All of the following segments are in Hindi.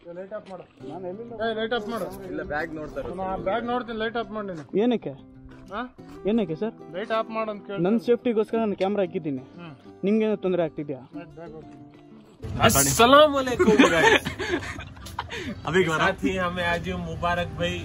ಲೈಟ್ ಆಫ್ ಮಾಡು. ಲೈಟ್ ಆಫ್ ಮಾಡು. ಇಲ್ಲ ಬ್ಯಾಗ್ ನೋಡ್ತಾರೆ. ಬ್ಯಾಗ್ ನೋಡ್ತೀನಿ. ಲೈಟ್ ಆಫ್ ಮಾಡಿ. ಏನಕ್ಕೆ ಏನಕ್ಕೆ ಸರ್? ಲೈಟ್ ಆಫ್ ಮಾಡು ಅಂತ ಕೇಳಿ. ನನ್ನ ಸೇಫ್ಟಿಗೋಸ್ಕರ ನಾನು ಕ್ಯಾಮ್ರಾ ಹಾಕಿದ್ದೀನಿ. ನಿಮ್ಗೆ ತೊಂದರೆ ಆಗ್ತಿದ್ಯಾ? अस्सलाम वालेकुम गाइस। अभी साथ ही हमें आज मुबारक भाई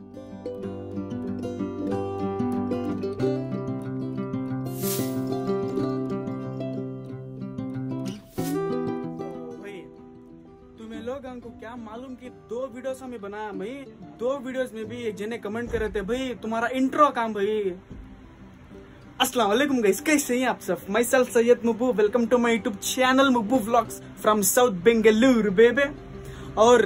लोगों को क्या मालूम कि 2 वीडियोस हमें बनाया भाई। 2 वीडियोस में भी एक जने कमेंट कर रहे थे भाई तुम्हारा इंट्रो काम भाई। अस्सलाम वालेकुम गाइस, कैसे हैं आप सब? Myself Syed Mubbu, welcome to my YouTube channel Mubbu vlogs from south Bengaluru बेबे। और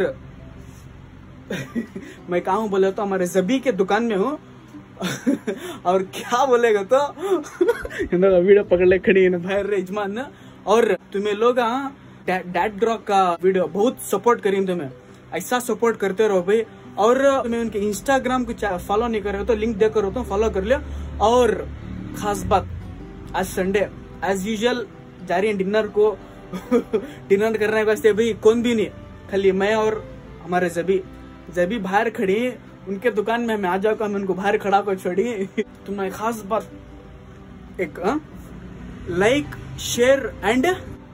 मैं कहा हूँ बोले तो हमारे जबी के दुकान में हूँ। और क्या बोलेगा तो वीडियो पकड़ ले खड़ी है भाई रेजमान। और तुम्हें लोग डैड ड्रॉग का वीडियो बहुत सपोर्ट करें, तुम्हें ऐसा सपोर्ट करते रहो भाई। और तुम्हें उनके इंस्टाग्राम को फॉलो नहीं कर रहे हो तो लिंक देकर हो तो फॉलो कर लियो। और खास बात आज संडे एज यूजुअल जा रही है डिनर को। डिनर करने के वास्ते भाई कौन भी नहीं, खाली मैं और हमारे जबी बाहर खड़ी है उनके दुकान में। मैं आ जाऊंगा, मैं उनको बाहर खड़ा कर छोड़ी। तुम्हारी खास बात एक लाइक शेयर एंड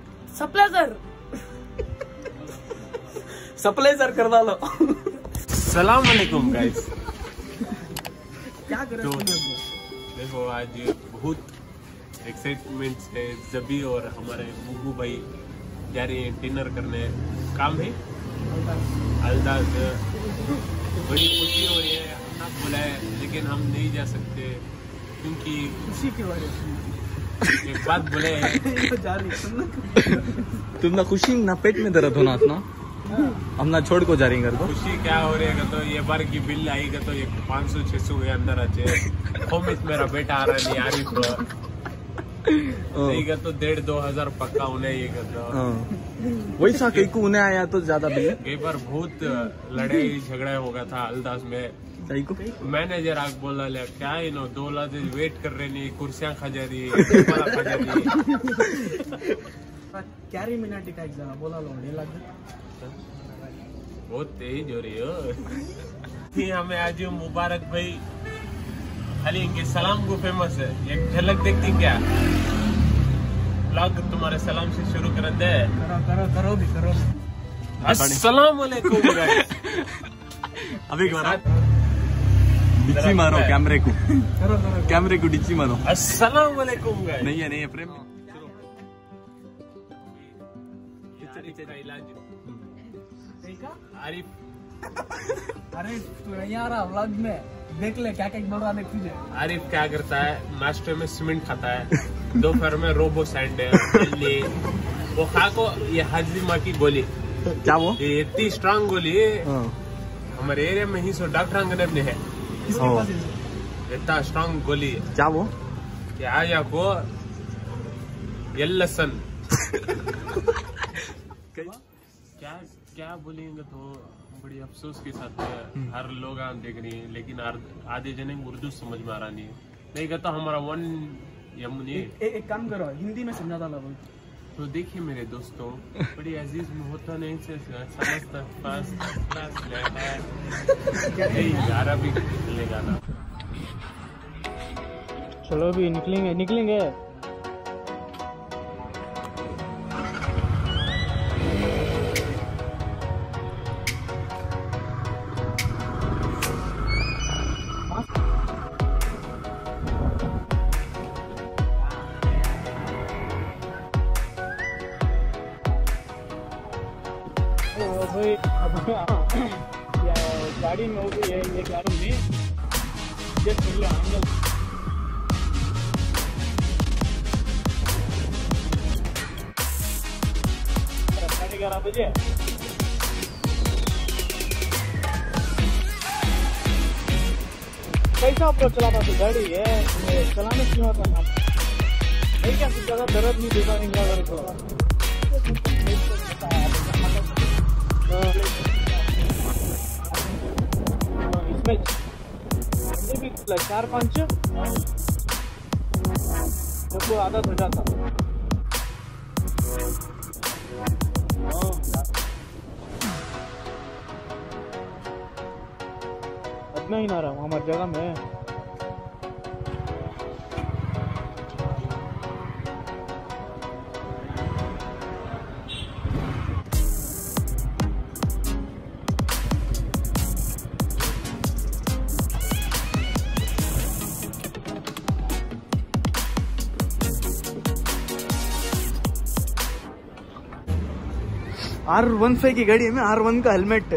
सप्लाइजर कर डालो। सलाम वालेकुम गाइस। क्या कर रहे हो? देखो आज बहुत एक्साइटमेंट से जबी और हमारे मुब्बू भाई जा रहे हैं डिनर करने। काम है अल्दाज, बड़ी खुशी हो रही है। हमने बुलाया लेकिन हम नहीं जा सकते क्योंकि खुशी की वजह से एक बात बोले तुम ना खुशी ना पेट में दर्द होना ना, हम ना छोड़ को जा रही घर को। खुशी क्या हो रही है तो ये बार की बिल आएगा तो 500-600 के अंदर आचे। होमिस मेरा बेटा आ रहा नहीं आ रही तो नहीं का तो 1,500-2 हजार पक्का उन्हें ये करता। वैसा कई को उन्हें आया तो ज्यादा बिल। कई बार बहुत लड़ाई झगड़ा हो गया था अल्दाज में। मैनेजर आग बोला ले क्या ही नो 2 लाख वेट कर रहे नहीं, कुर्सियां खा जा रही खा जा रही। क्यारी मिनाटी का एग्जाम बोला लो बहुत तेज हो रही हो। हमें आज मुबारक भाई खाली इनके सलाम को फेमस है, एक झलक देखती क्या? ब्लॉग तुम्हारे सलाम से शुरू कर दे। करो भी करो। अस्सलाम वालेकुम गाइस। अभी डिच्ची मारो कैमरे को, कैमरे को डिच्ची मारो। अस्सलाम वालेकुम गाइस। नहीं है प्रेम का इलाज आरिफ। अरे तू नहीं आ रहा व्लॉग में, देख ले क्या क्या बोल रहा देख तुझे। आरिफ क्या करता है, नाश्ते में सीमेंट खाता है, दोपहर में रोबो सैंड वो खा को ये हाजमा की गोली। क्या वो? ये इतनी स्ट्रांग गोली हमारे एरिया में ही सो डॉक्टर अंगनेब ने है। इतना स्ट्रांग गोली क्या वो? क्या आया को यल्लसन क्या क्या बोलेंगे तो बड़ी अफसोस के साथ हर लोग देख रही हैं, लेकिन आधे जने उर्दू समझ में आ रहा नहीं कहता हमारा वन यमुनी। एक काम करो हिंदी में समझा था तो देखिए मेरे दोस्तों, बड़ी अजीज में होता नहीं से समझता अरबी चलेगा ना। चलो भी निकलेंगे। भाई गाड़ी में हो गई है ये गाड़ी में जस्ट कर लो एंगल। 11:30 बजे कैसा अप्रोच चलाता तो गाड़ी है चलाने क्यों आता ना नहीं क्या ज्यादा दर्द नहीं देता इंग्ला को। इसमें भी 4-5 सबको आदत हो जाता। कितना ही ना रहा हमारी जगह में। R15 की गाड़ी में R1 का हेलमेट।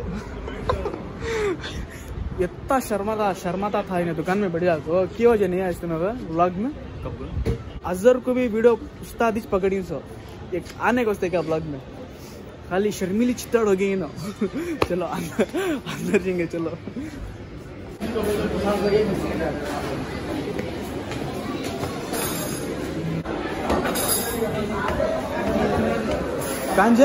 इतना शर्माता था इन्हें दुकान में बढ़िया तो क्यों वजह नहीं है इस समय व्लॉग में। अजहर को भी वीडियो उस्ताद पकड़ी सो एक आने को उससे क्या व्लॉग में खाली शर्मीली चित्तड़ हो गई ना। चलो अंदर जाएंगे चलो। कांजा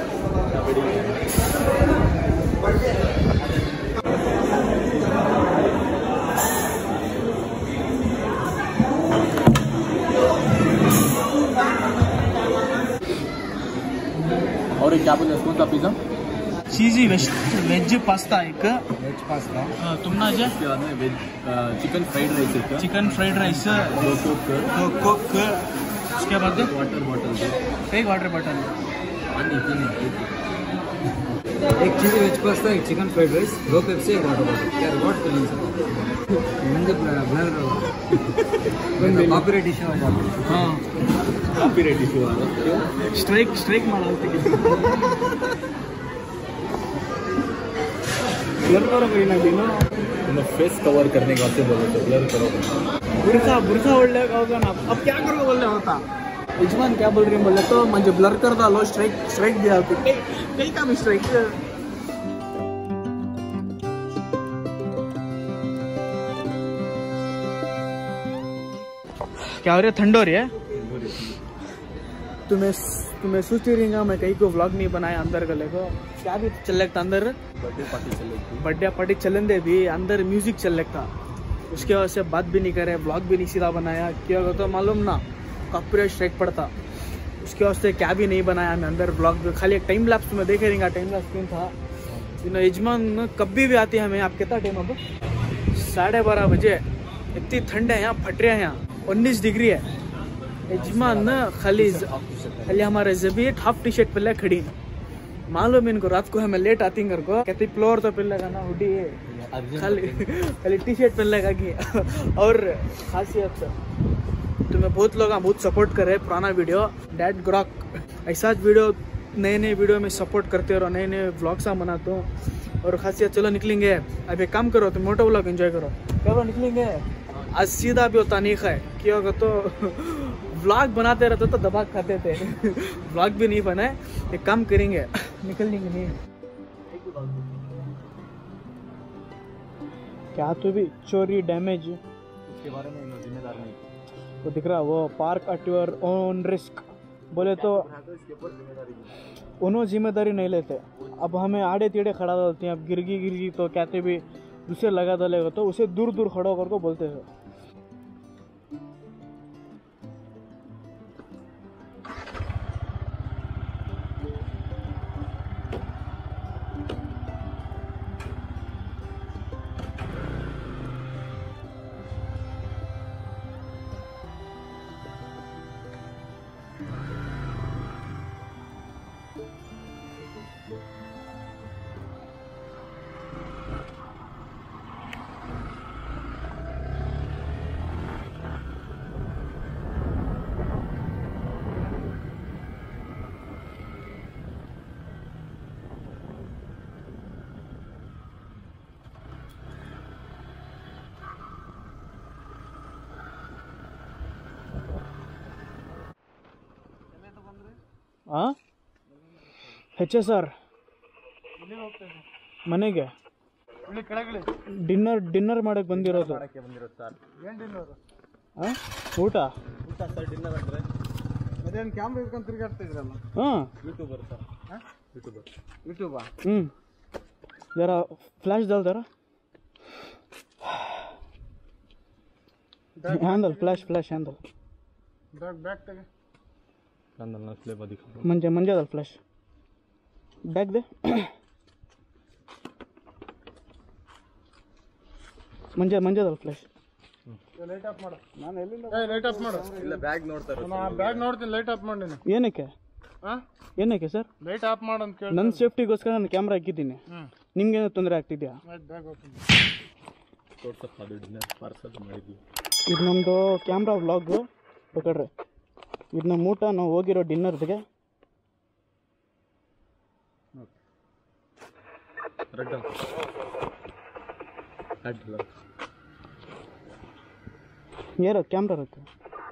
और क्या बोले कौन सा पिज्जा? चीजी वेज पास्ता एक वेज पास्ता। तुम ना जा उसके बाद में वेज चिकन फ्राइड राइस एक, चिकन फ्राइड राइस दो कोक, उसके बाद वाटर बॉटल, एक वाटर बॉटल, एक चीज़ वेज पास्ता, एक चिकन फ्राइड राइस, दो पेप्सी, एक वाटर बॉटल। यार व्हाट करें मंदे ब्लर कॉपीराइट इश्यू आ जाता है। हाँ कॉपीराइट इशू आ रहा है। स्ट्राइक मारा ब्लर करो कोई ना भी ना फेस कवर करने के वास्ते बोले तो ब्लर करो। बुरखा ओढ़ले होगा ना। अब क्या करोगे बोल रहे होता यजमान क्या बोल रही है बोले तो मुझे ब्लर कर डालो स्ट्राइक दिया कहीं का भी स्ट्राइक। क्या हो रही है ठंड हो रही है तुम्हें सोचती रहेगा मैं कहीं को व्लॉग नहीं बनाया अंदर गले को क्या भी चल लगता अंदर बर्थडे पार्टी चलन दे भी अंदर म्यूजिक चल लगता उसके वजह से बात भी नहीं करे व्लॉग भी नहीं सीधा बनाया क्या तो मालूम ना कॉपीराइट स्ट्राइक पड़ता उसके वास्ते क्या भी नहीं बनाया मैं अंदर ब्लॉग खाली एक टाइम लैप्स में देखे रहेगा टाइम लैप्स क्यों था यजमान कभी भी आती है हमें आप कितना टाइम अब 12:30 बजे इतनी ठंड है यहाँ फट रहे हैं यहाँ 19 डिग्री है यजमान न खाली हमारे जबीट हाफ टी शर्ट पहले खड़ी मालूम इनको रात को हमें लेट आती घर को कहती फ्लोर तो पहले ना हुडी खाली टी शर्ट पहले की और खासियत तुम्हें बहुत लोग बहुत सपोर्ट कर रहे हैं पुराना वीडियो डैड ग्रॉक ऐसा वीडियो नए वीडियो में सपोर्ट करते रहो नए व्लॉग्स बनाते हो और खासियत चलो निकलेंगे अब एक काम करो तुम मोटो व्लॉग एंजॉय करो निकलेंगे आज सीधा भी होता नहीं है क्या होगा तो व्लॉग बनाते रहते तो दबा खाते थे व्लॉग भी नहीं बनाए एक काम करेंगे निकलेंगे नहीं क्या तो भी चोरी डैमेज उसके बारे में जिम्मेदार नहीं वो दिख रहा वो park at your own risk बोले तो उन्होंने जिम्मेदारी नहीं लेते अब हमें आड़े टेढ़े खड़ा डालते हैं अब गिरगी तो कहते भी दूसरे लगा डालेगा तो उसे दूर खड़ा होकर को बोलते थे HSR ಮನೆಗೆ ಡಿನ್ನರ್ ಮಾಡಕ್ ಬಂದಿರೋದು ಊಟ ಸರ್ ಡಿನ್ನರ್ ಅಂದ್ರೆ ಅದೇನು ಕ್ಯಾಮ್ರಾ ಇಟ್ಕೊಂಡು ತಿರುಗಾಡ್ತಾ ಇದ್ರಲ್ಲ ಯೂಟ್ಯೂಬರ್ ಸರ್ ಯೂಟ್ಯೂಬಾ जरा फ्लैश डाल जरा हैंडल फ्लैश हैंडल ಬ್ಯಾಗ್ ತೆಗೆ ನನ್ನ ಸ್ಲೇಬ್ ದಿಖಾ ಮಂಜೆ डाल फ्लैश बैग दे ಮಂಜದಲ್ಲ ಫ್ಲಾಶ್. ಲೈಟ್ ಆಫ್ ಮಾಡು. ನಾನು ಎಲ್ಲಿಂದ ಲೈಟ್ ಆಫ್ ಮಾಡು. ಇಲ್ಲ ಬ್ಯಾಗ್ ನೋಡ್ತಾರೆ. ನಾನು ಬ್ಯಾಗ್ ನೋಡ್ತೀನಿ, ಲೈಟ್ ಆಫ್ ಮಾಡಿ. ಏನಕ್ಕೆ ಏನಕ್ಕೆ ಸರ್? ಲೈಟ್ ಆಫ್ ಮಾಡು ಅಂತ ಕೇಳಿ. ನನ್ನ ಸೇಫ್ಟಿಗೋಸ್ಕರ ನಾನು ಕ್ಯಾಮ್ರಾ ಹಾಕಿದ್ದೀನಿ. ನಿಮ್ಗೆ ತೊಂದರೆ ಆಗ್ತಿದ್ಯಾ? ಬ್ಯಾಗ್ ಓಪನ್ ಪಾರ್ಸಲ್ ಮಾಡಿದ್ವಿ. ಇದು ನಮ್ಮದು ಕ್ಯಾಮ್ರಾ ವ್ಲಾಗು ಬೇಕಾಡ್ರಿ. ಇದು ನಮ್ಮ ಊಟ, ನಾವು ಹೋಗಿರೋ ಡಿನ್ನರ್ಗೆ. ಏರೋ ಕ್ಯಾಮ್ರಾ ಇರುತ್ತೆ.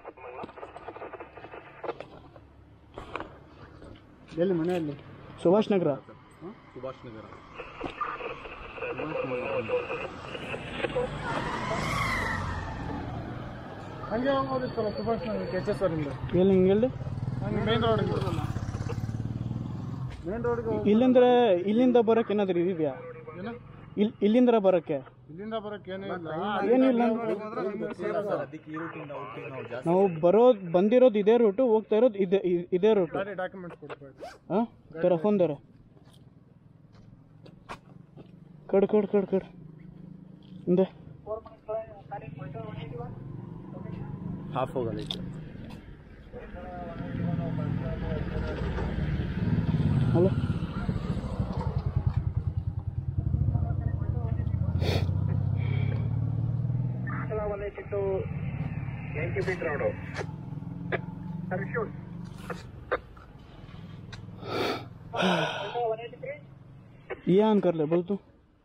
ಎಲ್ಲಿ ಮನೆಯಲ್ಲಿ? ಸುಭಾಷ್ ನಗರ. ಸುಭಾಷ್ ನಗರ. ಹಂಗೆ ಹೋಗೋದಿತ್ತಲ್ಲ ಸುಭಾಷ್ ನಗರ KHS ಅವರಿಂದ. ಎಲ್ಲಿ ಹಿಂಗೆ ಹೇಳಿ? ಹಂಗೆ ಮೇನ್ ರೋಡಿಗೆ. ಮೇನ್ ರೋಡ್ಗೆ ಇಲ್ಲಿಂದ ಬರೋಕ್ಕೆ ಏನಾದರೂ ಇದೆಯಾ? ಏನು? ಇಲ್ಲಿಂದ ಬರೋಕ್ಕೆ ಇಲ್ಲಿಂದ ಬರೋಕ್ಕೆ ಏನಿಲ್ಲ. ಏನಿಲ್ಲ. ನಾವು ಬಂದಿರೋದು ಇದೇ ರೂಟು, ಹೋಗ್ತಾ ಇರೋದು ಇದೇ ರೂಟು. ಡಾಕ್ಯುಮೆಂಟ್ಸ್ ಕೊಡ್ಬೇಕು. ಹಾಂ तेरा फोन दे रहा कड़ कड़ कड़ कड़ दे हाफ होगा लेकिन. हेलो ये ऑन कर ले, बोल तू.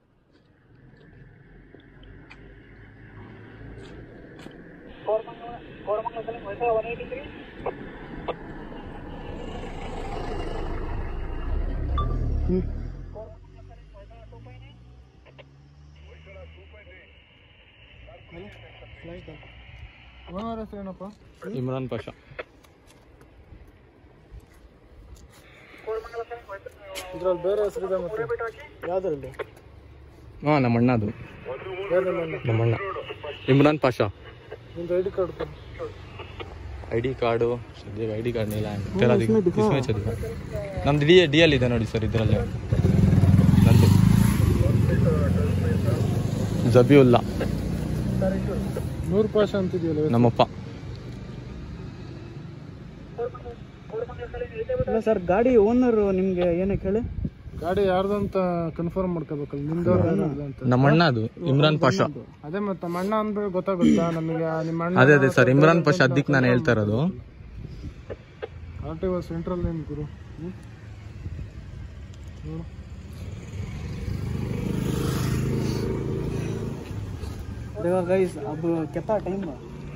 ಓನರ್ ಹೆಸರು ಏನಪ್ಪ? ಇಮ್ರಾನ್ ಪಾಷಾ. ಇದ್ರಲ್ಲಿ ಬೇರೆ ಹೆಸರಿದೆ ಮತ್ತೆ ಯಾವ್ದ್ರಲ್ಲಿ? ಹಾಂ ನಮ್ಮ ಅಣ್ಣದು. ನಮ್ಮ ಅಣ್ಣ ಇಮ್ರಾನ್ ಪಾಷಾ. ನಿಮ್ದು ID ಕಾರ್ಡ್ ಕೊಡು. ID ಕಾರ್ಡು ಸದ್ಯಕ್ಕೆ ID ಕಾರ್ಡ್ ಇಲ್ಲ. इसमें चलेगा. ನಮ್ದು ಡಿ ಎಲ್ ಇದೆ ನೋಡಿ ಸರ್ ಇದರಲ್ಲೇ. ನಂದು ಜಬಿಯುಲ್ಲಾ. ನೂರ್ ಪಾಷಾ ಅಂತಿದೆಯಲ್ಲ ನಮ್ಮಪ್ಪ. ಇಲ್ಲ ಸರ್, ಗಾಡಿ ಓನರ್ ನಿಮಗೆ ಏನಕ್ಕೆ ಹೇಳಿ? ಗಾಡಿ ಯಾರ್ದು ಅಂತ ಕನ್ಫರ್ಮ್ ಮಾಡ್ಕೋಬೇಕಲ್ಲ, ನಿಮ್ದು ಅಂತ. ನಮ್ಮ ಅಣ್ಣ ಅದು ಇಮ್ರಾನ್ ಪಾಷಾ. ಅದೇ ಮತ್ತೆ ನಮ್ಮ ಅಣ್ಣ ಅಂದ್ರೆ ಗೊತ್ತಾಗುತ್ತಾ ನಮಗೆ? ನಿಮ್ಮ ಅಣ್ಣ ಅದೇ ಸರ್ ಇಮ್ರಾನ್ ಪಾಷಾ, ಅದಕ್ಕೆ ನಾನು ಹೇಳ್ತಾ ಇರೋದು. RTO ಸೆಂಟ್ರಲ್ ನೇಮ್ ಗುರು. देखो गाइस, अब कितना टाइम है?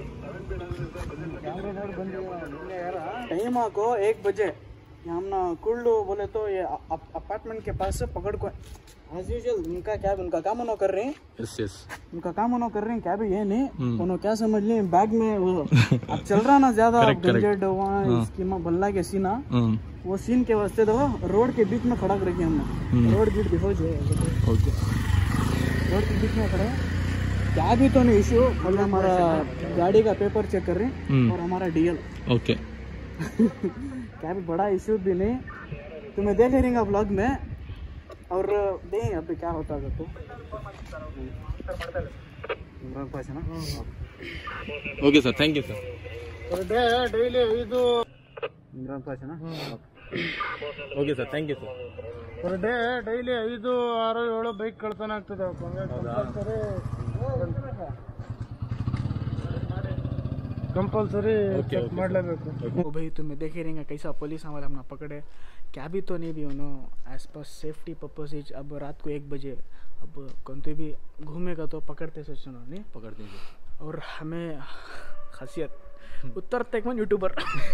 टाइम आपको 1 बजे. हम ना कुल्लू बोले तो ये अपार्टमेंट के पास से पकड़ को एज यूजुअल उनका कैब, उनका काम उन्होंने कर रहे हैं. यस उनका काम उन्होंने कर रहे हैं. कैब ये नहीं उन्होंने क्या समझ लिया बैग में वो अब चल रहा ना ज्यादा बजट वहाँ इसकी बल्ला के सीना, वो सीन के वास्ते तो रोड के बीच में खड़ा कर रखी हमने. रोड बीच दिखो जो रोड के बीच में खड़े. कैब ही तो नहीं इशू, मतलब हमारा गाड़ी का पेपर चेक कर रहे हैं और हमारा DL. ओके. कैब बड़ा इशू भी नहीं, तुम्हें देख लेंगे ब्लॉग में. और दें अभी क्या होता है तो इमरान पाಷಾ ना. Okay sir, thank you sir. Per day daily ಇದು इमरान पाಷಾ ना. Okay sir, thank you sir. Per day daily 5, 6, 7 bike ಕಳ್ತನ ಆಗ್ತದೆ. कंपलसरी चेक ಮಾಡಲೇಬೇಕು. ओ भाई तुम्हें देख ही रहेंगे कैसा पुलिस हमारे हमने पकड़े. कैब ही तो नहीं भी उन्हों एज पर सेफ्टी पर्पज. अब रात को 1 बजे अब कहीं भी घूमेगा तो पकड़ते सोचो नहीं पकड़ दीजिए. और हमें खासियत उत्तर तेकमन यूट्यूबर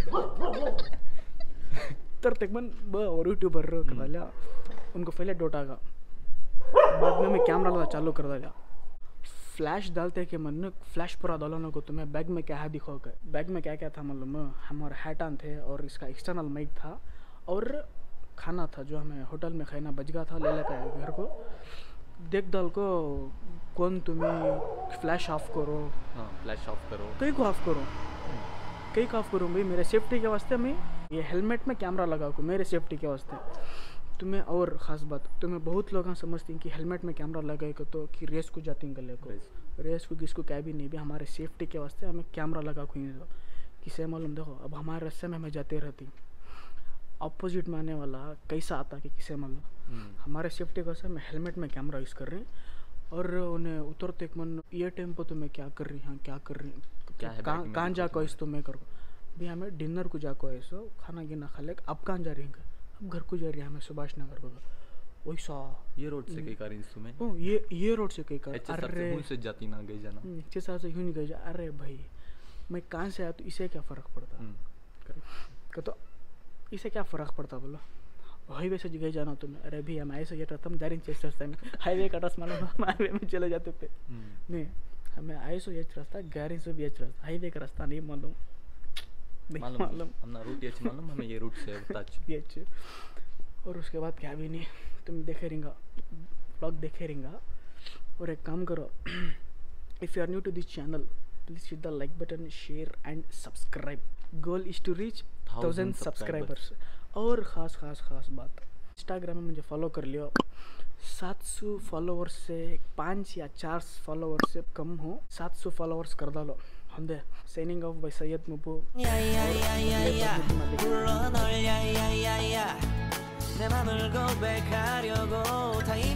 उत्तर तेकमन और यूट्यूबर कर दिया. उनको पहले डोटागा, बाद में मैं कैमरा लगा चालू कर दिया. फ्लैश डालते कि मन फ्लैश पूरा डालने को तुम्हें बैग में क्या है दिखाओ. बैग में क्या क्या था मालूम? हमारे हैट ऑन थे और इसका एक्सटर्नल माइक था और खाना था जो हमें होटल में खाना बच गया था. ले लेकर घर को देख डाल को कौन तुम्हें फ्लैश ऑफ करो. हाँ, फ्लैश ऑफ करो. कई को ऑफ करो, कई को ऑफ करूँ भाई मेरे सेफ्टी के वास्ते. मैं ये हेलमेट में कैमरा लगा को मेरे सेफ्टी के वास्ते. तुम्हें और ख़ास बात तुम्हें बहुत लोग समझते हैं कि हेलमेट में कैमरा लगाएगा तो कि रेस को जाती हैं गले को रेस को किसको क्या भी नहीं भी हमारे सेफ्टी के वास्ते हमें कैमरा लगा हुई है किसे मालूम देखो अब हमारे रास्ते में हमें जाते रहती अपोजिट में आने वाला कैसा आता कि किसे मालूम हमारे सेफ्टी का मैं हेलमेट में कैमरा यूज़ कर रही हूँ और उन्हें उतरते एक मन ये टाइम पर तो मैं क्या कर रही हाँ क्या कर रही कहाँ जाको इस तो मैं करो भी हमें डिनर को जाको ऐसो खाना गिना खा ले अब कहाँ जा रही हैं अब घर को जा रही है हमें सुभाष नगर को वैसा ये रोड से कई कार तुम्हें ओ ये रोड से कई कार अरे से जाती ना गई जाना नीचे साल से यूँ नहीं गई जा अरे भाई मैं कहाँ से आया तो इसे क्या फ़र्क पड़ता तो इसे क्या फ़र्क पड़ता बोलो हाईवे से गए जाना तुम्हें अरे भी हम ऐसे ये रहता हम जा रही चेस्ट रास्ते में हाईवे का रास्ता मालूम हाईवे में चले जाते थे नहीं हमें ऐसे ये रास्ता गाड़ी से भी ये रास्ता हाईवे का रास्ता नहीं मालूम मालूम हमने रूट ये मालूम हमें ये रूट से ये और उसके बाद क्या भी नहीं तुम देखे रहेंगा ब्लॉग देखे रहेंगा और एक काम करो if you are new to this channel please hit the like button share and subscribe goal is to reach 1000 subscribers और ख़ास बात इंस्टाग्राम में मुझे फॉलो कर लियो 700 फॉलोवर्स से 5 या 4 फॉलोवर्स से कम हो 700 फॉलोवर्स कर डालो हमदे signing off by Syed Mubbu 내 맘을 고백하려고